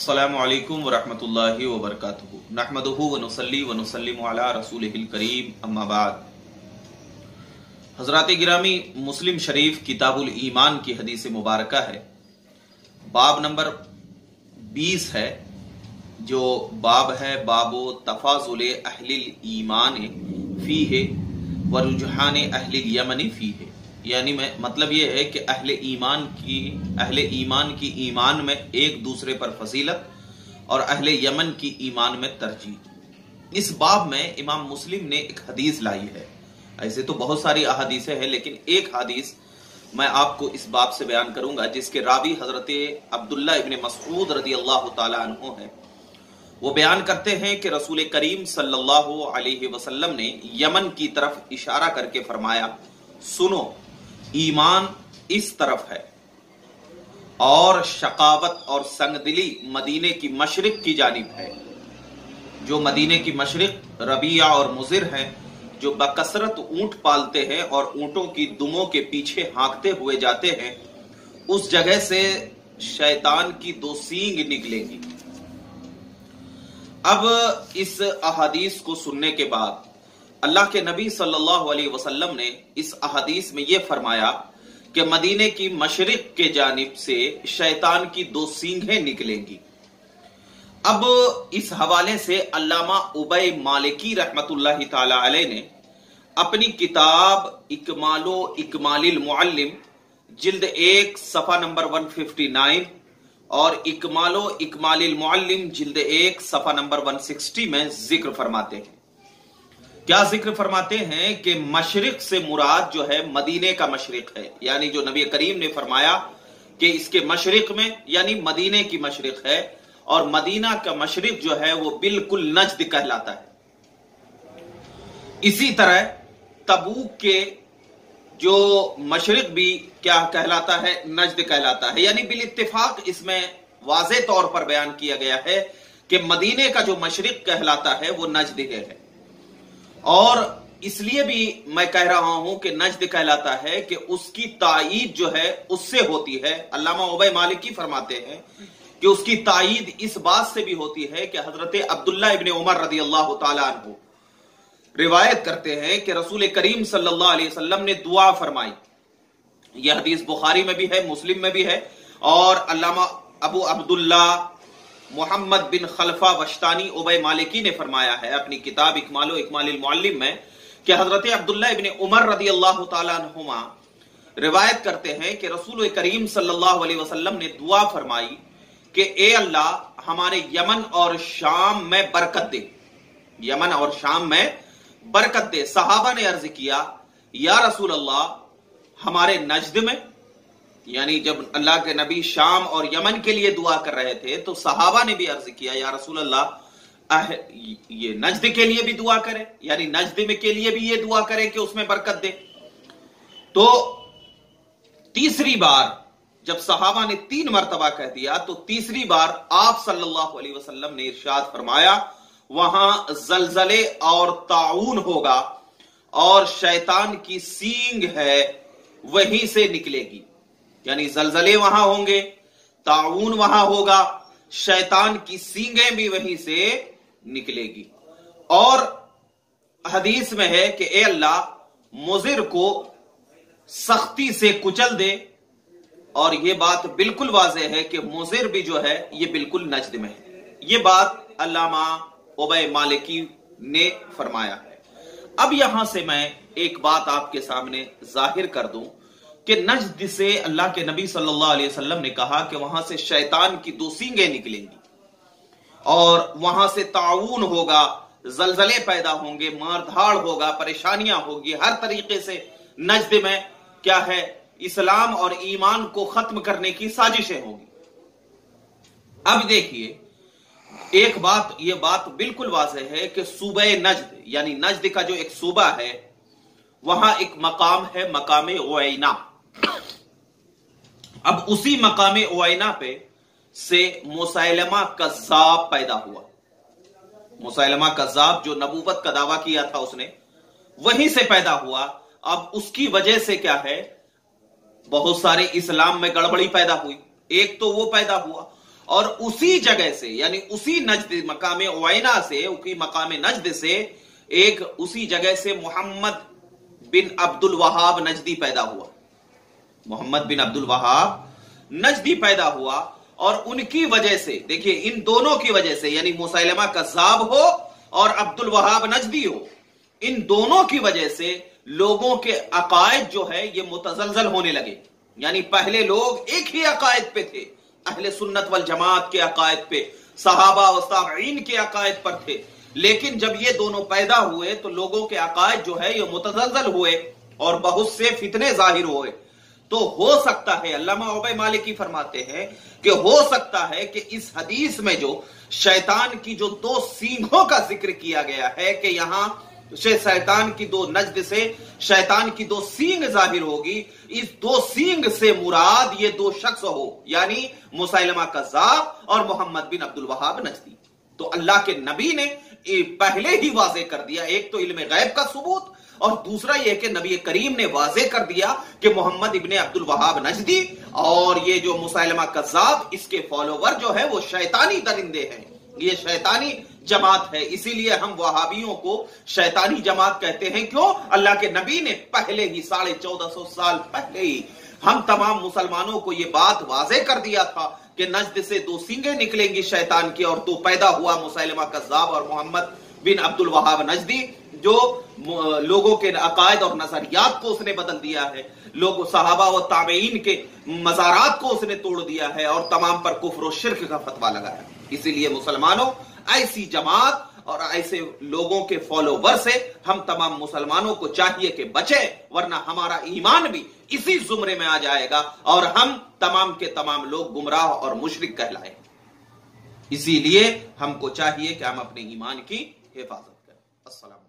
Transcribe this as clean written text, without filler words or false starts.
अस्सलामु अलैकुम वरहमतुल्लाहि वबरकातुहू नहमदुहू व नुसल्ली व नुसल्लिमु अला रसूलिहिल करीम अम्मा बाद। हजरात गिरामी, मुस्लिम शरीफ किताबुल ईमान की हदीस मुबारका है, बाब नंबर 20 है, जो बाब है बाबो तफाजुल अहलिल ईमान फीहे व रुजहान अहलिल यमन फीहे। यानी मतलब ये है कि अहले ईमान की ईमान में एक दूसरे पर फजीलत और अहले यमन की ईमान में तरजीह। इस बाब में इमाम मुस्लिम ने एक हदीस लाई है। ऐसे तो बहुत सारी अहादीसें हैं, लेकिन एक हदीस मैं आपको इस बाब से बयान करूंगा जिसके रावी हजरत अब्दुल्ला इब्न मसऊद रदी अल्लाह ताला अन्हु है। वो बयान करते हैं कि रसूल करीम सल्लल्लाहु अलैहि वसल्लम ने यमन की तरफ इशारा करके फरमाया, सुनो, ईमान इस तरफ है और शकावत और संगदिली मदीने की मशरिक की जानिब है। जो मदीने की मशरिक रबिया और मुजिर हैं, जो बकसरत ऊंट पालते हैं और ऊंटों की दुमों के पीछे हाँकते हुए जाते हैं, उस जगह से शैतान की दो सींग निकलेंगी। अब इस अहादीस को सुनने के बाद अल्लाह के नबी सल्लल्लाहु अलैहि वसल्लम ने इस अहादीस में यह फरमाया कि मदीने की मशरिक के जानिब से शैतान की दो सींगें निकलेंगी। अब इस हवाले से अल्लामा उबय मालिकी रहमतुल्लाहि ताला अलैह ने अपनी किताब इकमालो इकमालिल मुअल्लिम जिल्द 1 सफा नंबर 159 और इकमालो इकमालिल मुअल्लिम जिल्द 1 सफा नंबर 160 में जिक्र फरमाते हैं। क्या जिक्र फरमाते हैं कि मशरिक से मुराद जो है मदीने का मशरिक है, यानी जो नबी करीम ने फरमाया कि इसके मशरिक में यानी मदीने की मशरिक है, और मदीना का मशरिक जो है वो बिल्कुल नजद कहलाता है। इसी तरह तबूक के जो मशरिक भी क्या कहलाता है, नजद कहलाता है। यानी बिल इत्तिफाक इसमें वाज़े तौर पर बयान किया गया है कि मदीने का जो मशरिक कहलाता है वो नजद है। और इसलिए भी मैं कह रहा हूं कि नजद कहलाता है कि उसकी तायीद जो है उससे होती है। अल्लामा उबय मालिकी फरमाते हैं कि उसकी तायीद इस बात से भी होती है कि हजरत अब्दुल्ला इब्न उमर रदी अल्लाह ताला अन्हु रिवायत करते हैं कि रसूल करीम सल्लल्लाहु अलैहि वसल्लम ने दुआ फरमाई। यह हदीस बुखारी में भी है, मुस्लिम में भी है, और अल्लामा अबू अब्दुल्ला मोहम्मद बिन खलफा वश्तानी उबय मालिकी ने फरमाया है अपनी किताब इकमालो इकमालिल मुअल्लिम में कि हजरत अब्दुल्ला इब्न उमर रदी अल्लाह ताला अन्हुमा रिवायत करते हैं कि रसूल करीम सल्लल्लाहु अलैहि वसल्लम ने दुआ फरमाई कि ए अल्लाह, हमारे यमन और शाम में बरकत दे, यमन और शाम में बरकत दे। सहाबा ने अर्ज किया, या रसूल अल्लाह, हमारे नजद में, यानी जब अल्लाह के नबी शाम और यमन के लिए दुआ कर रहे थे तो सहाबा ने भी अर्ज किया, या रसूल अल्लाह, ये नजद के लिए भी दुआ करे, यानी नजद में के लिए भी ये दुआ करे कि उसमें बरकत दे। तो तीसरी बार जब सहाबा ने 3 मरतबा कह दिया तो तीसरी बार आप सल्लल्लाहु अलैहि वसल्लम ने इरशाद फरमाया, वहां जलजले और ताऊन होगा और शैतान की सींग है वहीं से निकलेगी। यानी जलजले वहां होंगे, ताऊन वहां होगा, शैतान की सींगें भी वहीं से निकलेगी। और हदीस में है कि ए अल्लाह, मुजिर को सख्ती से कुचल दे। और यह बात बिल्कुल वाज़ेह है कि मुजिर भी जो है ये बिल्कुल नजद में है। ये बात अल्लामा उबय मालिकी ने फरमाया है। अब यहां से मैं एक बात आपके सामने जाहिर कर दूं कि नजद से अल्लाह के नबी सल्लल्लाहु अलैहि वसल्लम ने कहा कि वहां से शैतान की 2 सींगें निकलेंगी और वहां से ताऊन होगा, जलजले पैदा होंगे, मारधाड़ होगा, परेशानियां होगी, हर तरीके से नजद में क्या है, इस्लाम और ईमान को खत्म करने की साजिशें होगी। अब देखिए, एक बात, यह बात बिल्कुल वाज़ेह है कि सूबे नजद, यानी नजद का जो एक सूबा है, वहां एक मकाम है, मकामे उवैना। अब उसी मकामे उवैना पे से मुसैलमा कज़्ज़ाब पैदा हुआ। मुसैलमा कज़्ज़ाब जो नबूवत का दावा किया था उसने, वहीं से पैदा हुआ। अब उसकी वजह से क्या है, बहुत सारे इस्लाम में गड़बड़ी पैदा हुई। एक तो वो पैदा हुआ اور اسی جگہ سے یعنی اسی نجد مقام اوینا سے مقام نجد سے ایک اسی جگہ سے محمد بن عبد الوہاب نجدی پیدا ہوا. محمد بن عبد الوہاب نجدی پیدا ہوا اور ان کی وجہ سے دیکھیے ان دونوں کی وجہ سے یعنی مسیلمہ کذاب ہو اور عبد الوہاب نجدی ہو, ان دونوں کی وجہ سے لوگوں کے عقائد جو ہے یہ متزلزل ہونے لگے. یعنی پہلے لوگ ایک ہی عقائد پہ تھے, اہل سنت والجماعت کے عقائد پہ, صحابہ و تابعین کے عقائد پر تھے, لیکن جب یہ دونوں پیدا ہوئے تو لوگوں کے عقائد جو ہے یہ متزلزل ہوئے اور بہت سے فتنے ظاہر ہوئے. تو ہو سکتا ہے, علامہ عبی مالکی فرماتے ہیں کہ ہو سکتا ہے کہ اس حدیث میں جو شیطان کی جو دو سینگوں کا ذکر کیا گیا ہے کہ یہاں شیطان کی دو نجد سے شیطان کی دو سینگ ظاہر ہوگی, اس دو سینگ سے مراد یہ دو شخص ہو یعنی مسیلمہ کذاب اور محمد بن عبد الوہاب نجدی. تو اللہ کے نبی نے پہلے ہی واضح کر دیا, ایک تو علم غیب کا ثبوت اور دوسرا یہ کہ نبی کریم نے واضح کر دیا کہ محمد ابن عبد الوہاب نجدی اور یہ جو مسیلمہ کذاب اس کے فالوور جو ہے وہ شیطانی درندے ہیں, یہ شیطانی جماعت ہے. اسی لیے ہم وہابیوں کو شیطانی جماعت کہتے ہیں. کیوں؟ اللہ کے نبی نے پہلے ہی 1450 سال پہلے ہی ہم تمام مسلمانوں کو یہ بات واضح کر دیا تھا کہ نجد سے دو سینگیں نکلیں گی شیطان کی, اور تو پیدا ہوا مسیلمہ کذاب اور محمد بن عبد الوہاب نجدی جو لوگوں کے عقائد اور نظریات کو اس نے بدل دیا ہے, لوگ صحابہ و تابعین کے مزارات کو اس نے توڑ دیا ہے اور تمام پر کفر و شرک کا فتویٰ لگایا. اسی لیے مسلمانوں ایسی جماعت اور ایسے لوگوں کے فالوور سے ہم تمام مسلمانوں کو چاہیے کہ بچیں, ورنہ ہمارا ایمان بھی اسی زمرے میں آ جائے گا اور ہم تمام کے تمام لوگ گمراہ اور مشرک کہلائیں. اسی لیے ہم کو چاہیے کہ ہم اپنے ایمان کی حفاظت کریں. السلام